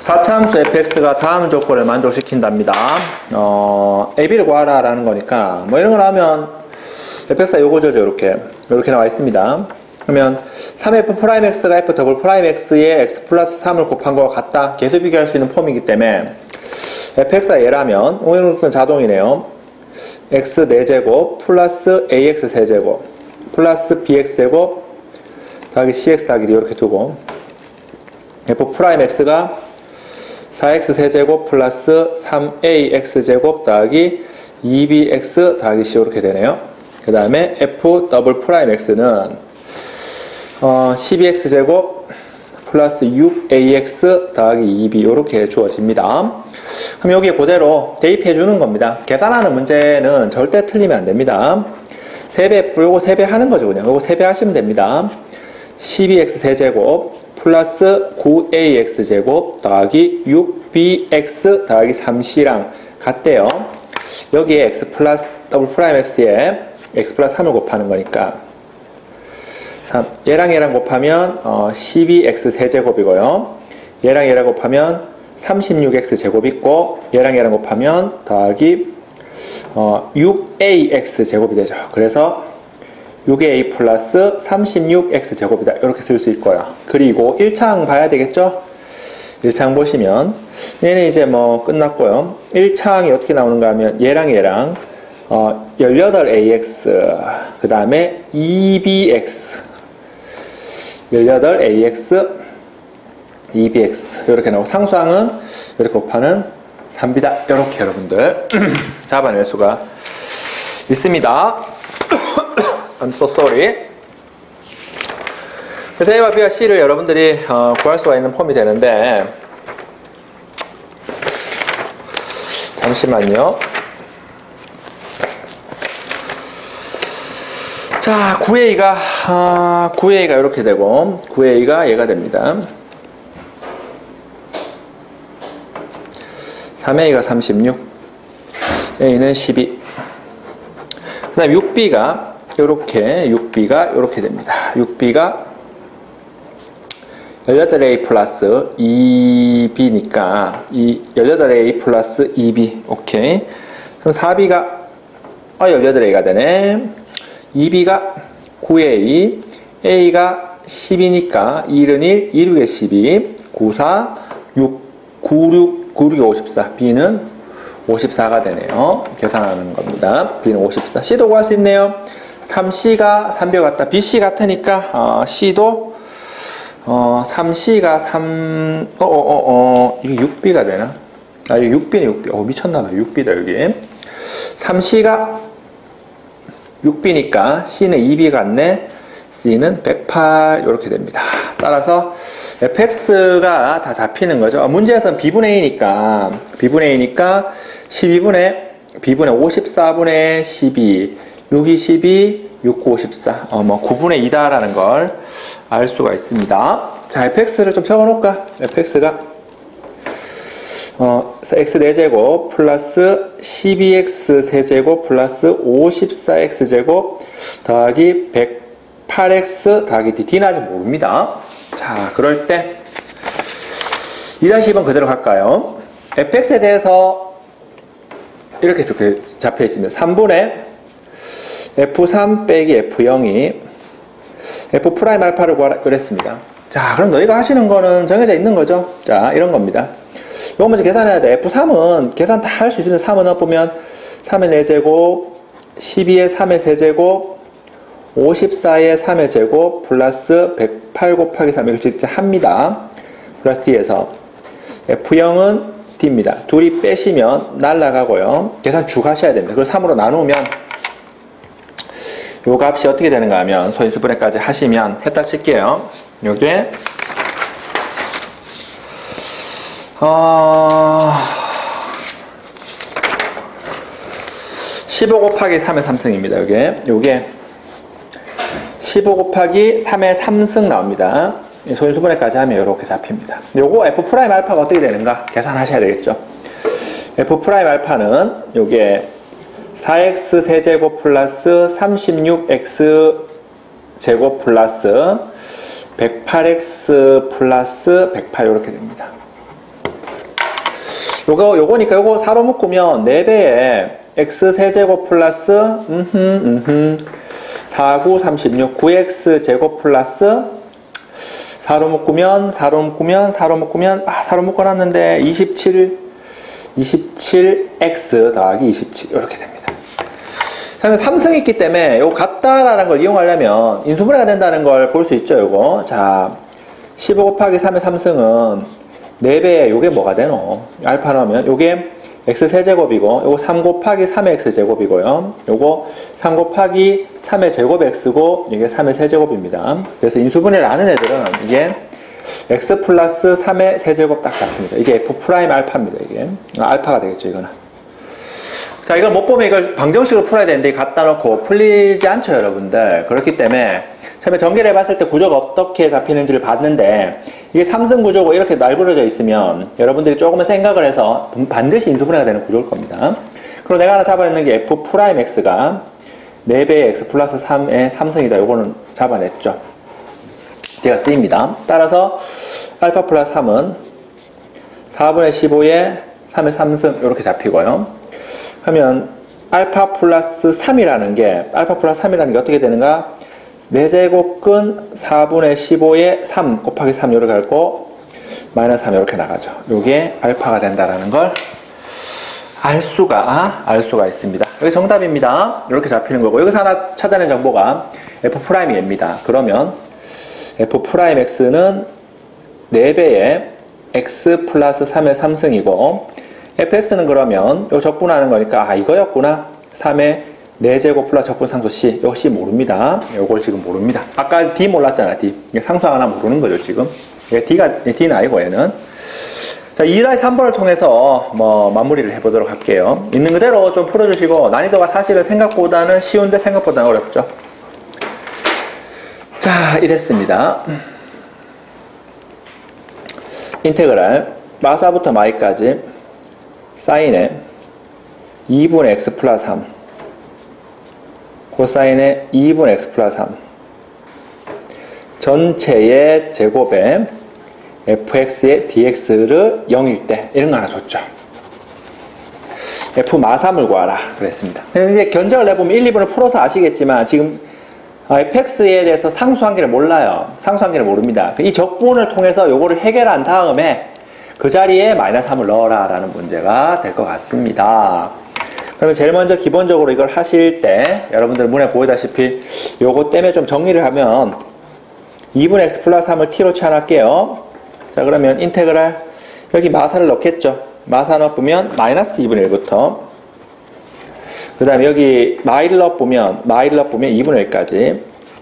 4차함수 fx가 다음 조건을 만족시킨답니다. ab를 구하라 라는 거니까 뭐 이런 걸 하면 fx가 요거죠. 이렇게 나와 있습니다. 그러면 3f'x가 f"x에 x 플러스 3을 곱한 거와 같다. 계수 비교할 수 있는 폼이기 때문에 fx가 얘라면 오늘은 자동이네요. x 4제곱 플러스 ax 세제곱 플러스 bx제곱 더하기 cx 더하기 d 이렇게 두고 f'x가 4x 세제곱 플러스 3ax제곱 더하기 2bx 더하기 c 이렇게 되네요. 그 다음에 f'x는 12x제곱 플러스 6ax 더하기 2b 이렇게 주어집니다. 그럼 여기에 그대로 대입해 주는 겁니다. 계산하는 문제는 절대 틀리면 안 됩니다. 3배, 요거 3배 하는 거죠. 그냥 요거 3배 하시면 됩니다. 12x 세제곱 플러스 9ax제곱 더하기 6bx 더하기 3c랑 같대요. 여기에 x 플러스 f'x에 x 플러스 3을 곱하는 거니까 얘랑 곱하면 12x 세제곱이고요. 얘랑 곱하면 36x 제곱 있고 얘랑 곱하면 더하기 6ax 제곱이 되죠. 그래서 6a 플러스 36x 제곱이다. 이렇게 쓸 수 있고요. 그리고 1창 봐야 되겠죠? 1창 보시면 얘는 이제 뭐 끝났고요. 1창이 어떻게 나오는가 하면 얘랑 18ax 그 다음에 2bx 18ax 2bx 이렇게 나오고 상수항은 이렇게 곱하는 3b다. 이렇게 여러분들 잡아낼 수가 있습니다. I'm so sorry. 그래서 A와 B와 C를 여러분들이 구할 수가 있는 폼이 되는데 잠시만요. 자, 9A가 이렇게 되고 9A가 얘가 됩니다. 3A가 36, A는 12. 그 다음에 6B가 이렇게 됩니다. 6B가 18A 플러스 2B니까 18A 플러스 2B. 오케이. 그럼 4B가 18A가 되네. 2B가 9A, A가 10이니까 1은 1, 2, 6에 12, 9, 4, 6, 96이 54, B는 54가 되네요. 계산하는 겁니다. B는 54. C도 구할 수 있네요. 3C가 3배 같다. BC 같으니까 C도 3C가 3, 이게 6B가 되나? 이게 6B네, 6B. 미쳤나봐요. 6B다, 여기. 3C가 6B니까 C는 2B 같네. C는 108 이렇게 됩니다. 따라서 fx가 다 잡히는 거죠. 문제에서는 B분의 A니까 12분의 B분의 54분의 12 6이 12 6, 9, 54 9분의 2다라는 걸 알 수가 있습니다. 자, fx를 좀 적어 놓을까? fx가 x 4제곱 플러스 12x 세제곱 플러스 54x 제곱 더하기 108x 더하기 d는 아직 모릅니다. 자, 그럴 때 2-2번 그대로 갈까요? fx에 대해서 이렇게 잡혀 있습니다. 3분의 f3 빼기 f0이 f 프라임 알파를 구하라 그랬습니다. 자, 그럼 너희가 하시는 거는 정해져 있는 거죠. 자, 이런 겁니다. 이거 먼저 계산해야 돼. f3은 계산 다 할 수 있으면 3을 넣어보면 3의 4제곱 12의 3의 세제곱 54의 3의 제곱 플러스 108 곱하기 3 이거 직접 합니다. 플러스 D에서 F0은 D입니다. 둘이 빼시면 날라가고요. 계산 쭉 하셔야 됩니다. 그걸 3으로 나누면 요 값이 어떻게 되는가 하면 소인수분해까지 하시면 했다 칠게요. 요게 15 곱하기 3의 3승입니다. 요게 15 곱하기 3의 3승 나옵니다. 소인수분해까지 하면 이렇게 잡힙니다. 요거 f' 알파가 어떻게 되는가 계산하셔야 되겠죠. f' 알파는 요게 4x 세제곱 플러스 36x 제곱 플러스 108x 플러스 108 이렇게 됩니다. 요거니까 요거 4로 묶으면 4배에 x세제곱 플러스 4, 9, 36 9x제곱 플러스 4로 묶으면 4로 묶어놨는데 27x 더하기 27 이렇게 됩니다. 그러면 삼성이 있기 때문에 요거 같다라는 걸 이용하려면 인수분해가 된다는 걸 볼 수 있죠. 요거 자 15 곱하기 3의 삼성은 4배에 요게 뭐가 되노? 알파 넣으면 요게 x세제곱이고 요거 3 곱하기 3의 x제곱이고요. 요거 3 곱하기 3의 제곱 x고 이게 3의 세제곱입니다. 그래서 인수분해를 아는 애들은 이게 x 플러스 3의 세제곱 딱 잡힙니다. 이게 f 프라임 알파입니다. 이게 알파가 되겠죠. 이거는. 자, 이걸 못 보면 이걸 방정식으로 풀어야 되는데 갖다 놓고 풀리지 않죠, 여러분들. 그렇기 때문에 처음에 전개를 해봤을 때 구조가 어떻게 잡히는지를 봤는데 이게 삼성 구조고 이렇게 날부러져 있으면 여러분들이 조금은 생각을 해서 반드시 인수분해가 되는 구조일 겁니다. 그리고 내가 하나 잡아냈는 게 f 프라임 x가 4배의 x 플러스 3의 삼성이다. 요거는 잡아냈죠. 뒤가 쓰입니다. 따라서 알파 플러스 3은 4분의 15의 3의 3승 이렇게 잡히고요. 하면 알파 플러스 3이라는 게 어떻게 되는가? 4제곱근 4분의 15의 3 곱하기 3 이렇게 하고 마이너스 3 이렇게 나가죠. 요게 알파가 된다라는 걸 알 수가 있습니다. 이게 정답입니다. 이렇게 잡히는 거고 여기서 하나 찾아낸 정보가 f'입니다. 그러면 f'x는 4배의 x 플러스 3의 3승이고 fx는 그러면 요 적분하는 거니까 이거였구나. 3의 4제곱 플러스 적분 상수 c. 이거 c 모릅니다. 요걸 지금 모릅니다. 아까 d 몰랐잖아. d. 상수 하나 모르는 거죠 지금. d는 아니고 얘는. 자, 2-3번을 통해서 마무리를 해보도록 할게요. 있는 그대로 좀 풀어주시고 난이도가 사실은 생각보다는 쉬운데 생각보다는 어렵죠. 자, 이랬습니다. 인테그랄 마사부터 마이까지 사인의 2분의 x 플러스 3 코사인의 2분의 x 플러스 3 전체의 제곱에 fx의 dx를 0일 때 이런 거 하나 줬죠. f 마삼을 구하라 그랬습니다. 이제 견적을 내보면 1, 2분을 풀어서 아시겠지만 지금 fx에 대해서 상수관계를 몰라요. 상수관계를 모릅니다. 이 적분을 통해서 요거를 해결한 다음에 그 자리에 마이너스 3을 넣어라 라는 문제가 될 것 같습니다. 그러면 제일 먼저 기본적으로 이걸 하실 때 여러분들 눈에 보이다시피 요거 때문에 좀 정리를 하면 2분의 x 플러스 3을 t로 치환할게요. 자, 그러면 인테그랄 여기 마사를 넣겠죠. 마사 넣어보면 마이너스 2분의 1부터 그 다음에 여기 마이를 넣어보면 2분의 1까지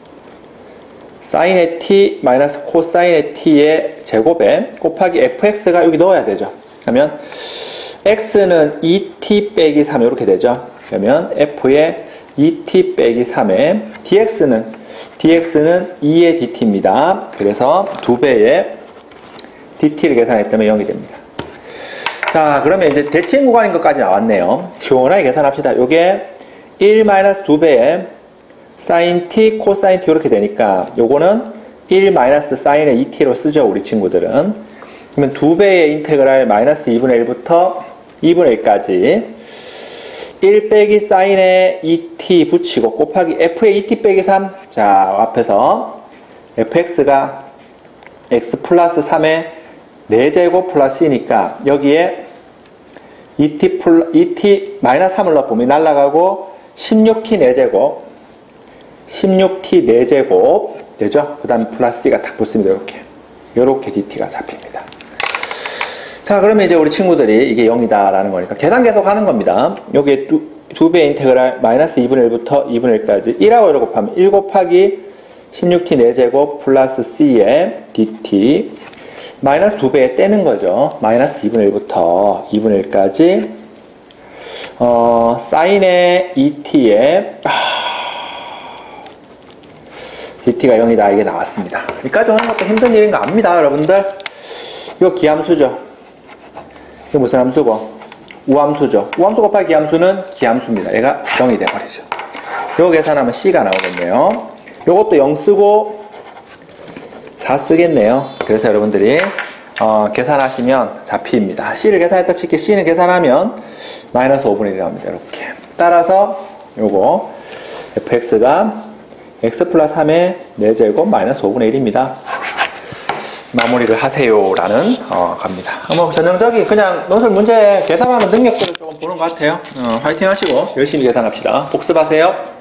사인의 t 마이너스 코사인의 t의 제곱에 곱하기 fx가 여기 넣어야 되죠. 그러면 x는 2t 빼기 3 이렇게 되죠. 그러면 f의 2t 빼기 3에 dx는 2의 dt입니다. 그래서 2배의 dt를 계산했다면 0이 됩니다. 자, 그러면 이제 대칭 구간인 것까지 나왔네요. 시원하게 계산합시다. 요게 1-2배의 sin t, 코사인 t 이렇게 되니까 요거는 1 사인의 2t로 쓰죠. 우리 친구들은. 그러면 2배의 인테그랄 마이너스 2분의 1부터 2분의 1까지 1 빼기 사인의 2t 붙이고 곱하기 f의 2t 빼기 3. 자, 앞에서 fx가 x 플러스 3의 4제곱 플러스 2니까 여기에 2t 마이너스 3을 넣어보면 날라가고 16t 4제곱 16t 4제곱 되죠? 그 다음에 플러스 c가 딱 붙습니다. 요렇게 dt가 잡힙니다. 자, 그러면 이제 우리 친구들이 이게 0이다 라는 거니까 계산 계속 하는 겁니다. 여기에 2배 인테그랄 마이너스 2분의 1부터 2분의 1까지 1하고 1을 곱하면 1 곱하기 16t 4제곱 플러스 c의 dt 마이너스 2배에 떼는 거죠. 마이너스 2분의 1부터 2분의 1까지 사인의 2t의 dt가 0이다. 이게 나왔습니다. 여기까지 오는 것도 힘든 일인 거 압니다. 여러분들. 이거 기함수죠. 이거 무슨 함수고? 우함수죠. 우함수 곱하기 기함수는 기함수입니다. 얘가 0이 돼버리죠. 이거 계산하면 c가 나오겠네요. 요것도 0 쓰고 4 쓰겠네요. 그래서 여러분들이 계산하시면 잡힙니다. C를 계산했다 칠게 C는 계산하면 마이너스 5분의 1이 나옵니다. 이렇게. 따라서 요거 fx가 x 플러스 3의 4제곱 마이너스 5분의 1입니다. 마무리를 하세요라는 겁니다. 뭐 전형적인 그냥 논술 문제 계산하는 능력들을 조금 보는 것 같아요. 화이팅 하시고 열심히 계산합시다. 복습하세요.